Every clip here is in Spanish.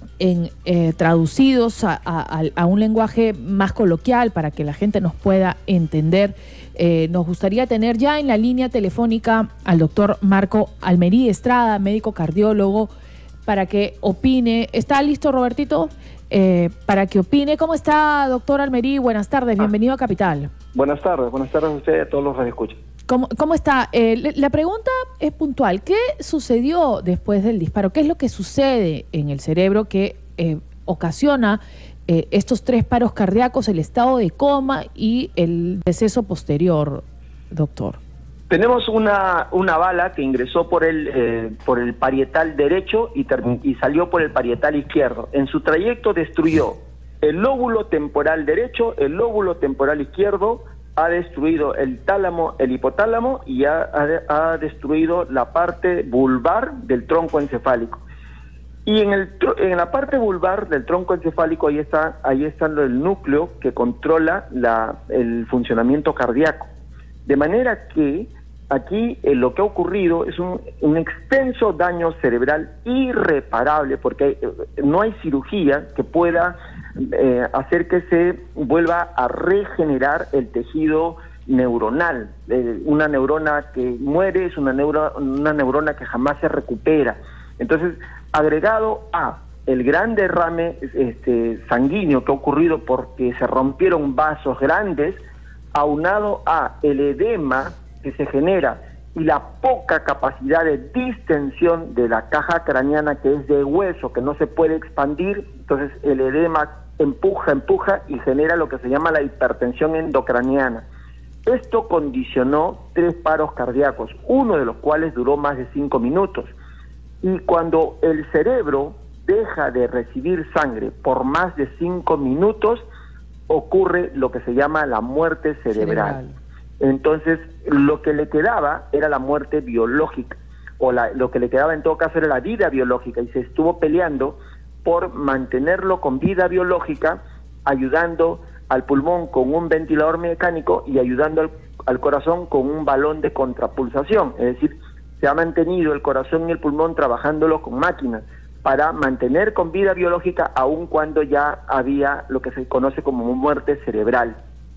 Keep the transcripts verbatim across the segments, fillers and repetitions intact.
en, eh, traducidos a, a, a un lenguaje más coloquial para que la gente nos pueda entender. Eh, nos gustaría tener ya en la línea telefónica al doctor Marco Almerí Estrada, médico cardiólogo, para que opine. ¿Está listo, Robertito? Eh, para que opine. ¿Cómo está, doctor Almerí? Buenas tardes, bienvenido a Capital. Buenas tardes, buenas tardes a usted y a todos los radioescuchas. ¿Cómo, cómo está? Eh, la pregunta es puntual. ¿Qué sucedió después del disparo? ¿Qué es lo que sucede en el cerebro que eh, ocasiona eh, estos tres paros cardíacos, el estado de coma y el deceso posterior, doctor? Tenemos una, una bala que ingresó por el, eh, por el parietal derecho y, y salió por el parietal izquierdo. En su trayecto destruyó el lóbulo temporal derecho, el lóbulo temporal izquierdo, ha destruido el tálamo, el hipotálamo y ha, ha, ha destruido la parte vulvar del tronco encefálico. Y en, el, en la parte vulvar del tronco encefálico ahí está, ahí está el núcleo que controla la, el funcionamiento cardíaco. De manera que aquí eh, lo que ha ocurrido es un, un extenso daño cerebral irreparable, porque hay, no hay cirugía que pueda eh, hacer que se vuelva a regenerar el tejido neuronal. Eh, una neurona que muere es una, neuro, una neurona que jamás se recupera. Entonces, agregado a el gran derrame este, sanguíneo que ha ocurrido porque se rompieron vasos grandes, aunado a el edema que se genera y la poca capacidad de distensión de la caja craneana, que es de hueso, que no se puede expandir, entonces el edema empuja, empuja y genera lo que se llama la hipertensión endocraniana. Esto condicionó tres paros cardíacos, uno de los cuales duró más de cinco minutos. Y cuando el cerebro deja de recibir sangre por más de cinco minutos, ocurre lo que se llama la muerte cerebral. cerebral. Entonces, lo que le quedaba era la muerte biológica, o la, lo que le quedaba en todo caso era la vida biológica, y se estuvo peleando por mantenerlo con vida biológica, ayudando al pulmón con un ventilador mecánico y ayudando al, al corazón con un balón de contrapulsación. Es decir, se ha mantenido el corazón y el pulmón trabajándolo con máquinas para mantener con vida biológica aun cuando ya había lo que se conoce como muerte cerebral.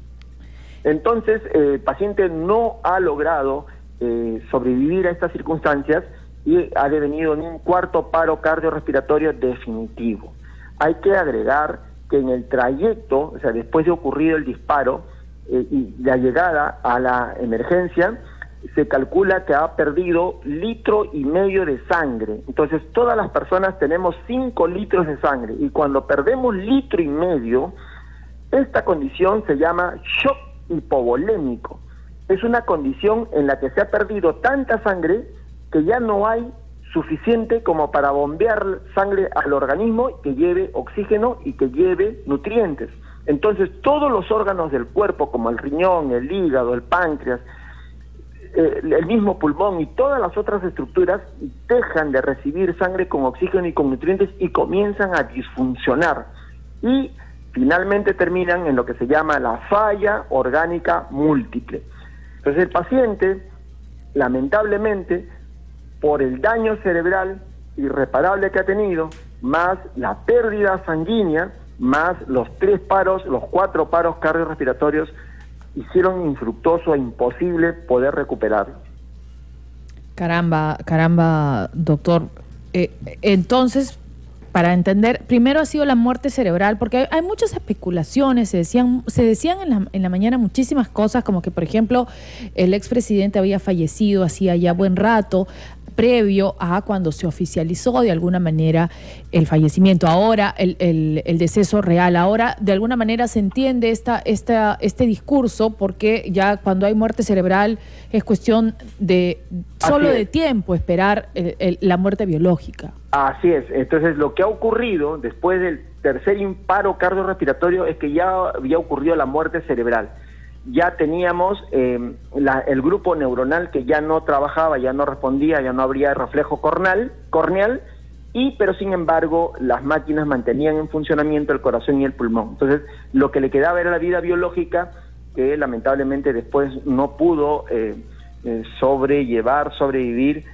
Entonces, eh, el paciente no ha logrado eh, sobrevivir a estas circunstancias y ha devenido en un cuarto paro cardiorrespiratorio definitivo. Hay que agregar que en el trayecto, o sea, después de ocurrido el disparo eh, y la llegada a la emergencia, se calcula que ha perdido litro y medio de sangre. Entonces, todas las personas tenemos cinco litros de sangre, y cuando perdemos litro y medio, esta condición se llama shock hipovolémico. Es una condición en la que se ha perdido tanta sangre que ya no hay suficiente como para bombear sangre al organismo que lleve oxígeno y que lleve nutrientes. Entonces, todos los órganos del cuerpo, como el riñón, el hígado, el páncreas, eh, el mismo pulmón y todas las otras estructuras, dejan de recibir sangre con oxígeno y con nutrientes y comienzan a disfuncionar. Y finalmente terminan en lo que se llama la falla orgánica múltiple. Entonces el paciente, lamentablemente, por el daño cerebral irreparable que ha tenido, más la pérdida sanguínea, más los tres paros, los cuatro paros cardiorrespiratorios, hicieron infructuoso e imposible poder recuperarlo. Caramba, caramba, doctor. Eh, entonces, para entender, primero ha sido la muerte cerebral, porque hay, hay muchas especulaciones, se decían, se decían en la, en la mañana muchísimas cosas, como que, por ejemplo, el expresidente había fallecido hacía ya buen rato, previo a cuando se oficializó de alguna manera el fallecimiento. Ahora, el, el, el deceso real. Ahora, de alguna manera se entiende esta, esta, este discurso, porque ya cuando hay muerte cerebral es cuestión de solo de tiempo esperar el, el, la muerte biológica. Así es. Entonces, lo que ha ocurrido después del tercer paro cardiorrespiratorio es que ya había ocurrido la muerte cerebral. Ya teníamos eh, la, el grupo neuronal que ya no trabajaba, ya no respondía, ya no habría reflejo corneal, corneal y pero sin embargo las máquinas mantenían en funcionamiento el corazón y el pulmón. Entonces, lo que le quedaba era la vida biológica, que lamentablemente después no pudo eh, eh, sobrellevar, sobrevivir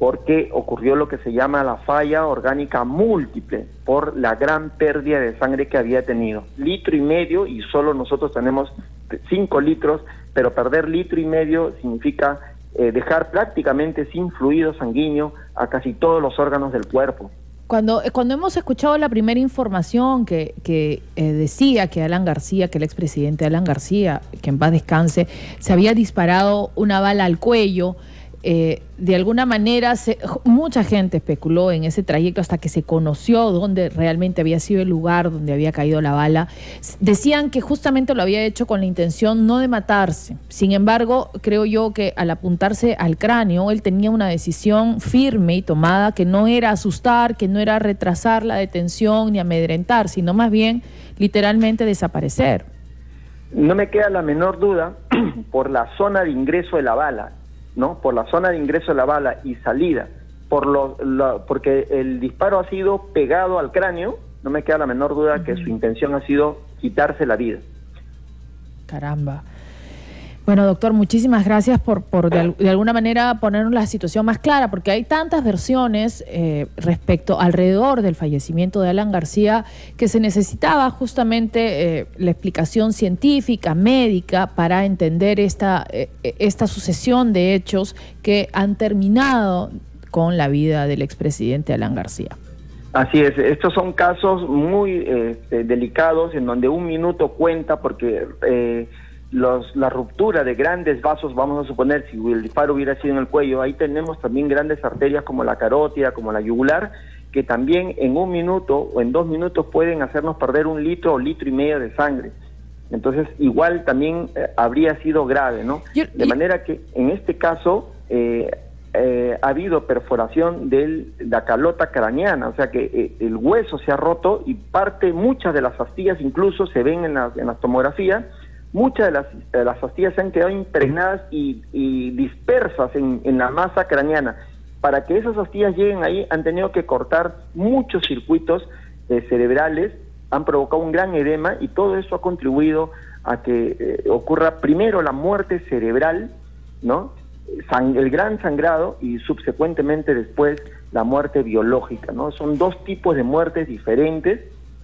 porque ocurrió lo que se llama la falla orgánica múltiple por la gran pérdida de sangre que había tenido. Litro y medio, y solo nosotros tenemos cinco litros, pero perder litro y medio significa eh, dejar prácticamente sin fluido sanguíneo a casi todos los órganos del cuerpo. Cuando, cuando hemos escuchado la primera información que, que eh, decía que Alan García, que el expresidente Alan García, que en paz descanse, se había disparado una bala al cuello, Eh, de alguna manera se, mucha gente especuló en ese trayecto hasta que se conoció dónde realmente había sido el lugar donde había caído la bala. Decían que justamente lo había hecho con la intención no de matarse. Sin embargo, creo yo que al apuntarse al cráneo, él tenía una decisión firme y tomada, que no era asustar, que no era retrasar la detención ni amedrentar, sino más bien literalmente desaparecer. No me queda la menor duda por la zona de ingreso de la bala, ¿no? Por la zona de ingreso de la bala y salida, por lo, lo, porque el disparo ha sido pegado al cráneo, no me queda la menor duda uh-huh. que su intención ha sido quitarse la vida. Caramba. Bueno, doctor, muchísimas gracias por, por de, de alguna manera ponernos la situación más clara, porque hay tantas versiones eh, respecto alrededor del fallecimiento de Alan García que se necesitaba justamente eh, la explicación científica, médica, para entender esta, eh, esta sucesión de hechos que han terminado con la vida del expresidente Alan García. Así es, estos son casos muy eh, delicados en donde un minuto cuenta porque... Eh, Los, la ruptura de grandes vasos, vamos a suponer, si el disparo hubiera sido en el cuello, ahí tenemos también grandes arterias como la carótida, como la yugular, que también en un minuto o en dos minutos pueden hacernos perder un litro o litro y medio de sangre. Entonces, igual también eh, habría sido grave, ¿no? Yo, de manera que en este caso eh, eh, ha habido perforación de la calota craneana, o sea que eh, el hueso se ha roto y parte, muchas de las astillas incluso se ven en la, en la tomografía. Muchas de las, de las astillas se han quedado impregnadas y, y dispersas en, en la masa craneana. Para que esas astillas lleguen ahí han tenido que cortar muchos circuitos eh, cerebrales, han provocado un gran edema y todo eso ha contribuido a que eh, ocurra primero la muerte cerebral, ¿no? Sang- el gran sangrado y subsecuentemente después la muerte biológica, ¿no? Son dos tipos de muertes diferentes.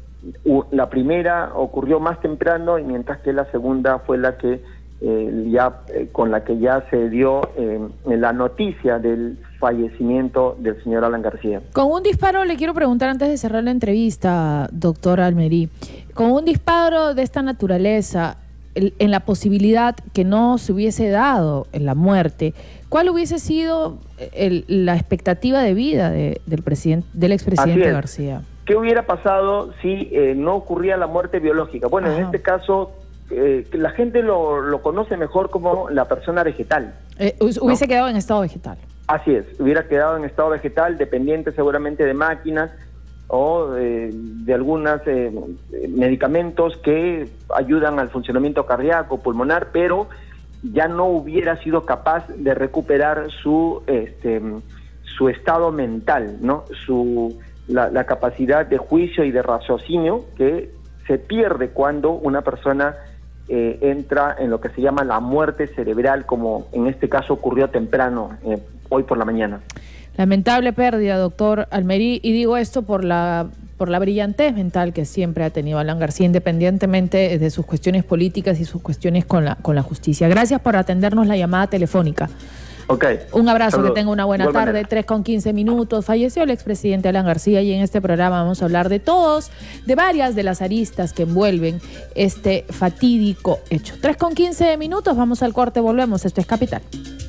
La primera ocurrió más temprano, y mientras que la segunda fue la que eh, ya eh, con la que ya se dio eh, la noticia del fallecimiento del señor Alan García. Con un disparo, le quiero preguntar antes de cerrar la entrevista, doctor Almerí, con un disparo de esta naturaleza, el, en la posibilidad que no se hubiese dado en la muerte, ¿cuál hubiese sido el, la expectativa de vida de, del presidente, del expresidente García? ¿Qué hubiera pasado si eh, no ocurría la muerte biológica? Bueno, Ajá. en este caso, eh, la gente lo, lo conoce mejor como la persona vegetal. Eh, hubiese ¿no? quedado en estado vegetal. Así es, hubiera quedado en estado vegetal, dependiente seguramente de máquinas o eh, de algunos eh, medicamentos que ayudan al funcionamiento cardíaco, pulmonar, pero ya no hubiera sido capaz de recuperar su, este, su estado mental, ¿no? Su... La, la capacidad de juicio y de raciocinio que se pierde cuando una persona eh, entra en lo que se llama la muerte cerebral, como en este caso ocurrió temprano, eh, hoy por la mañana. Lamentable pérdida, doctor Almerí, y digo esto por la, por la brillantez mental que siempre ha tenido Alan García, independientemente de sus cuestiones políticas y sus cuestiones con la, con la justicia. Gracias por atendernos la llamada telefónica. Okay. Un abrazo, Saludos. Que tenga una buena Igual tarde, manera. tres con quince minutos. Falleció el expresidente Alan García y en este programa vamos a hablar de todos, de varias de las aristas que envuelven este fatídico hecho. tres con quince minutos, vamos al corte, volvemos. Esto es Capital.